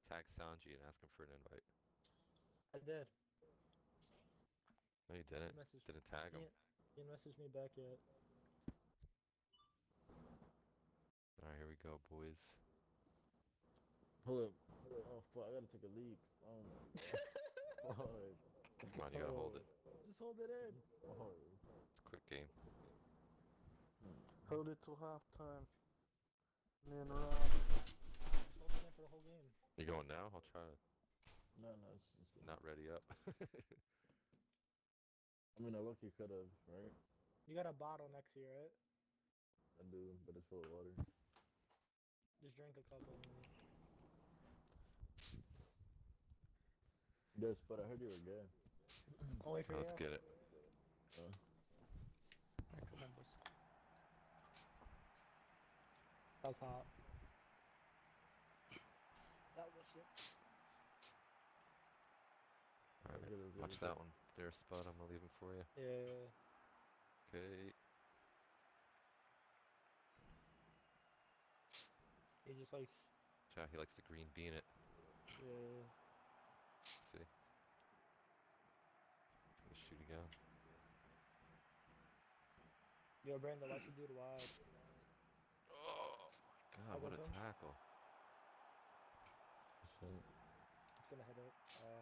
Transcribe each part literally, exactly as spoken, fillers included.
tag Sanji and ask him for an invite. I did. No, you He didn't. messaged. Didn't tag He, him. he didn't message me back yet. All right, here we go, boys. Hold up. Oh fuck! I gotta take a leak. Oh my god. Fuck. Come on, you gotta hold it. Just hold it in. Fuck. It's a quick game. Hold it till halftime. And then run. Just hold it in for the whole game. You going now? I'll try to No, no, it's, it's good. not ready up. I mean, I look, you could have, right? You got a bottle next to you, right? I do, but it's full of water. Just drink a couple. Yes, but I heard you were gay. Only for Now you. let's get it. Uh, Alright, come on, boys. That was hot. That was shit. All right, let's get it, let's get it, watch let's get that it. one. There's Spud. I'm gonna leave him for you. Yeah. Okay. He just likes. Yeah, he likes the green bean it. Yeah. Let's see. He's gonna shoot again. Yo, Brandon, why'd you do the wide? Oh my I'll god, go what a to him. tackle. Shit. It's gonna hit it. Uh,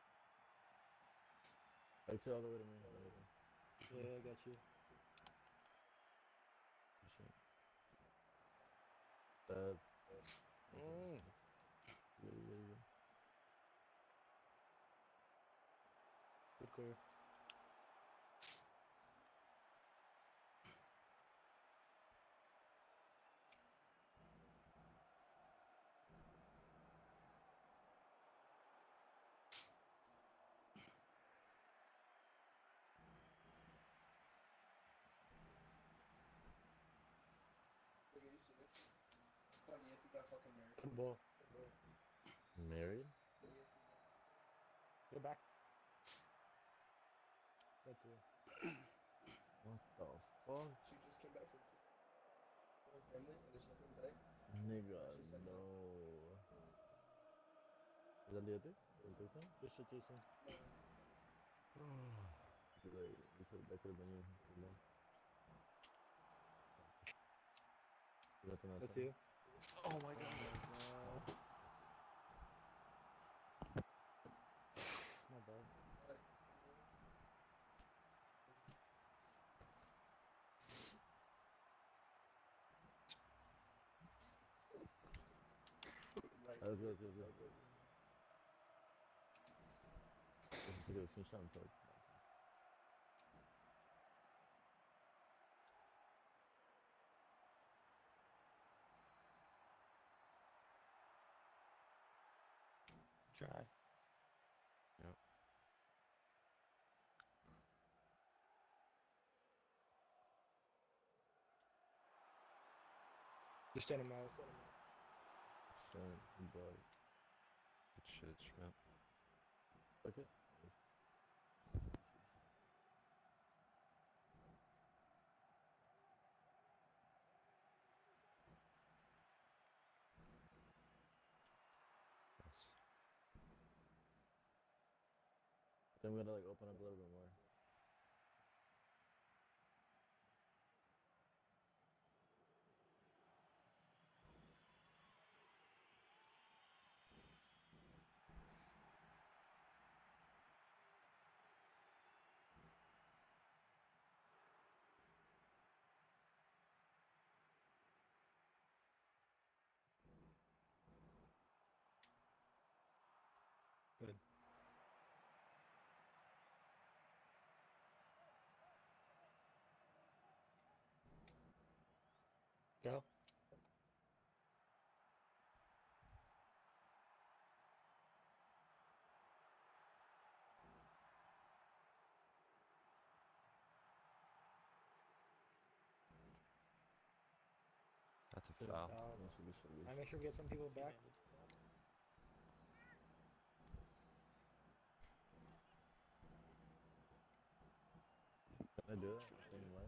Exit all the way to me. All the way to me. yeah, I got you. Shit. That. Mm. Yeah, yeah, yeah. Good clear. Look at you see this. Funny if you got fucking married. Good ball. Married? Funny if you got. Go back. That's it. What the fuck? She just came back from her family and there's nothing today. Nigga, She said no. Is that the other? You think so? Good shit, Jason. No. Be like, you could, that could have been you. You know? You got the last That's one? you. Oh my god. My bad. Like, like, Alright, let's go, let's go, let's go. Let's take a screenshot and talk. Try. Yep. Just send him out. Shit, but. Good shit, Schmidt. Okay. Nice. Then we're gonna like open up a little bit more. Good. Go. That's a Yeah. foul. Foul. Yeah, should be, should be. I make sure we get some people back. Can I do that? Same way?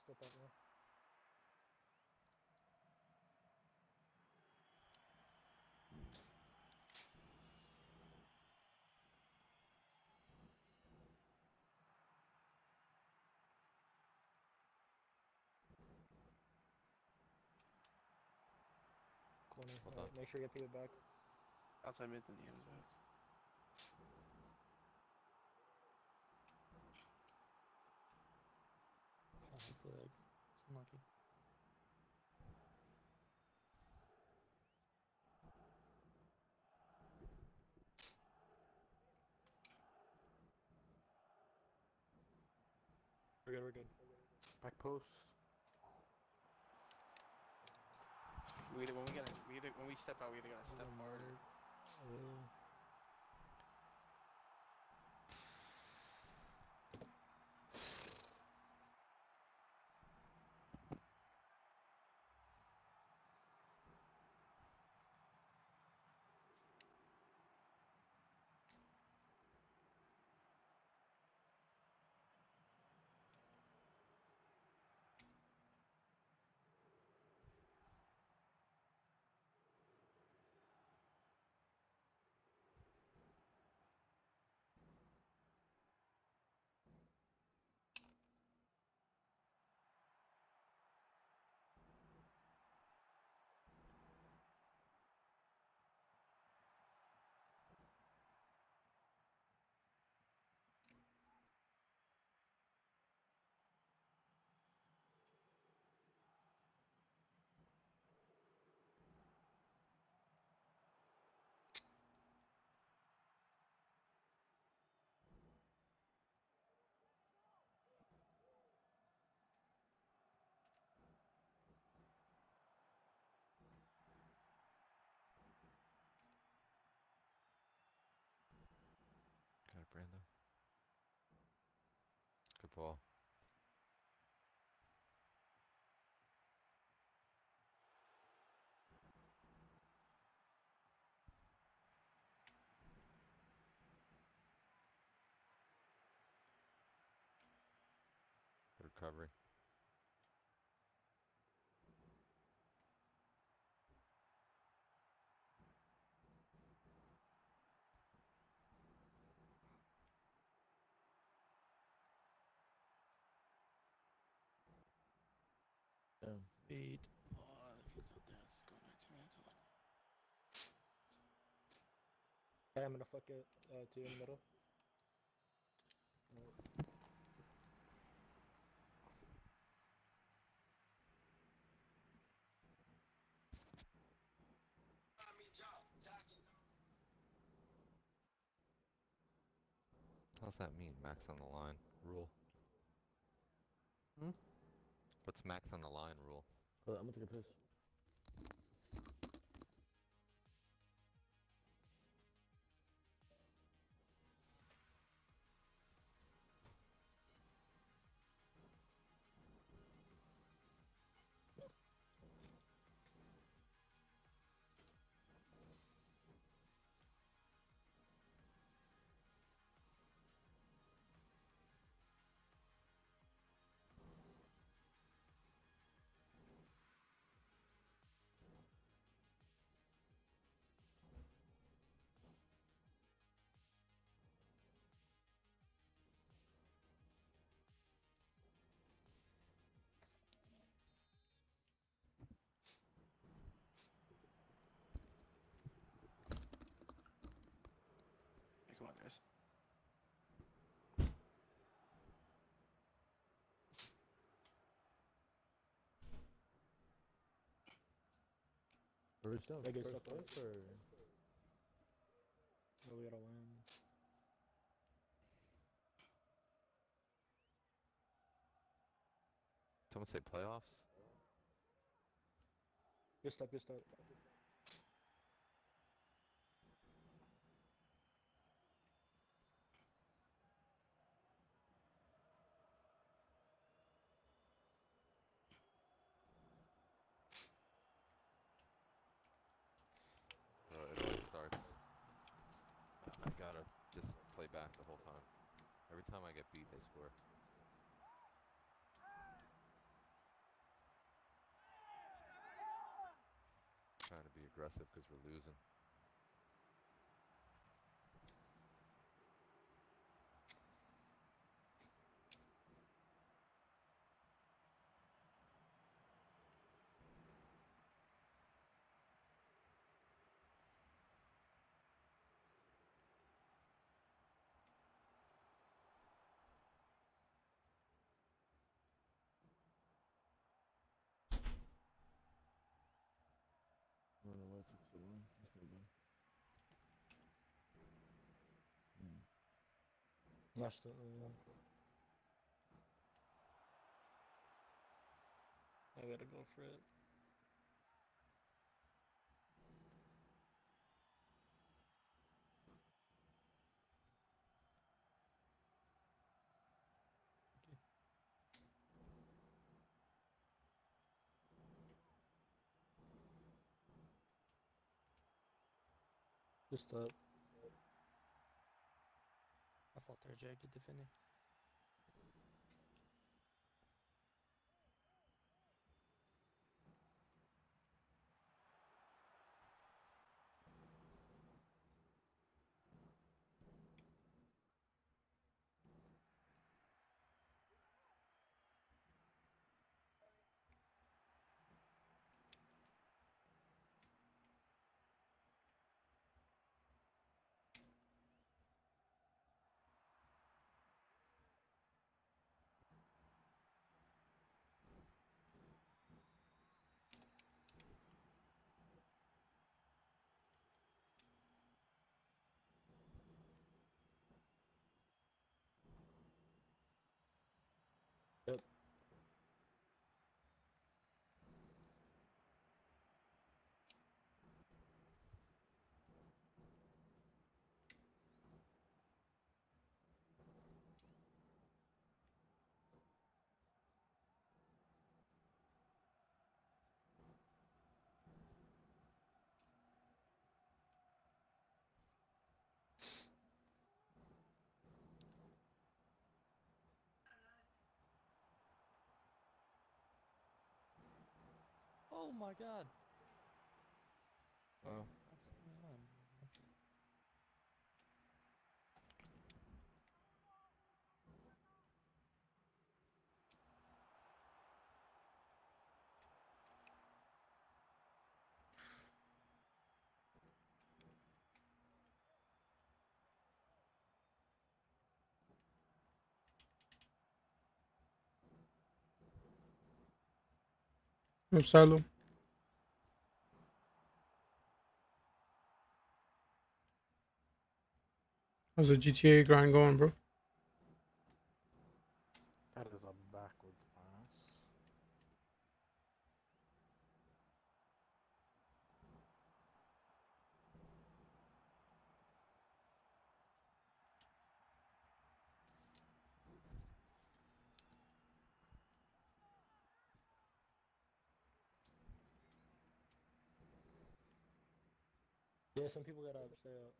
step out now. Corner. Hold Alright, on. make sure you get people back. Outside mid, then Ian's back. Oh, flag. It's unlucky. We're good, we're good. Back post. We either when we get we either when we step out, we either gotta step hard. Martyred. Uh, Got it, Brando. Good ball. Good recovery. Damn. Beat. Oh, if he's out there, let's go nineteen minutes. I'm like, hey, I'm gonna fuck it. Uh, two in the middle. Alright. How's that mean? Max on the line rule. Hmm? What's max on the line rule? Hold on, I'm gonna take a piss. hey, come on, guys. First down. They get First stuck on. place or Oh, we gotta win. Someone say playoffs? Good step, good step. Bro, it always starts. I gotta just play back the whole time. Every time I get beat, they score. be aggressive because we're losing. I don't know why it took so long. This nigga. Hmm. That's the. Uh, I gotta go for it. Just up. I fought there, Jay. Good defending. Yep. Oh my god. Wow. Absolutely on. Upsalo. How's the G T A grind going, bro? That is a backwards pass. Yeah, some people gotta stay up.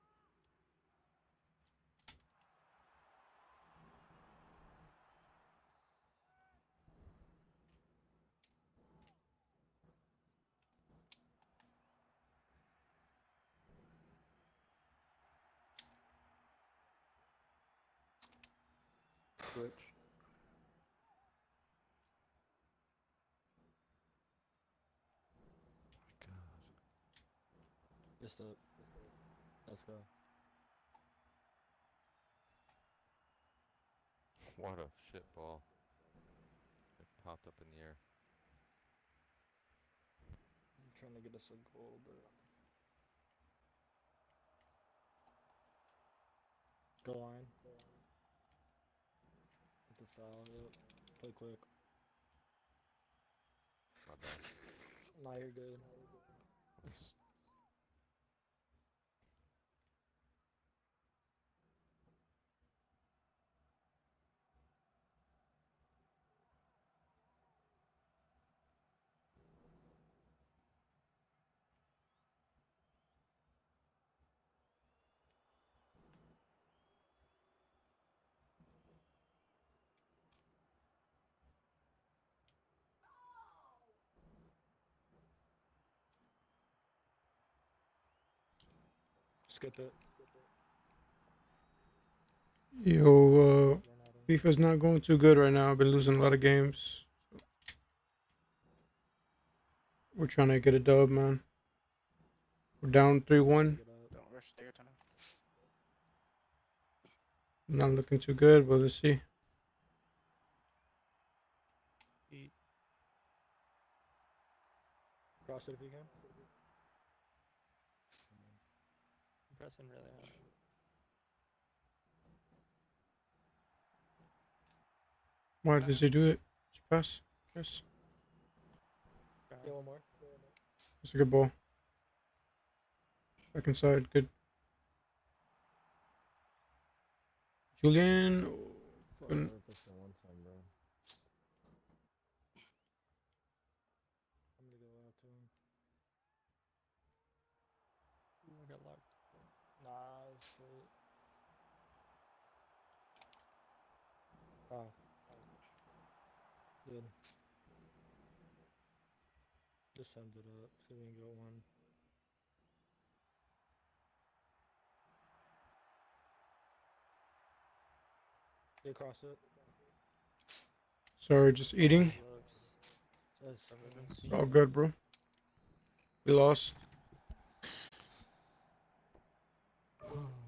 Switch. Just up. Let's go. What a shit ball. It popped up in the air. I'm trying to get us a goal, but. Go line. It's a foul, yep. Play quick. My bad. Nah, you're good. Skip it. Yo, uh, Run at him. FIFA's not going too good right now. I've been losing a lot of games. We're trying to get a dub, man. We're down three one. Get up. Don't rush their time. Not looking too good, but let's see. Eat. Cross it if you can. I'm pressing really hard. Why does he do it? Just pass. Yes. Try. Get one more. That's a good ball. Back inside. Good. Julian. Fuck, I Couldn't- heard this in one time, bro. I'm gonna go out to him. Ooh, I got locked. Nah, it's late. Oh. Good. Just send it up. See if we can get one. Get across it. Sorry, just eating. Looks. Says It's all good, bro. We lost.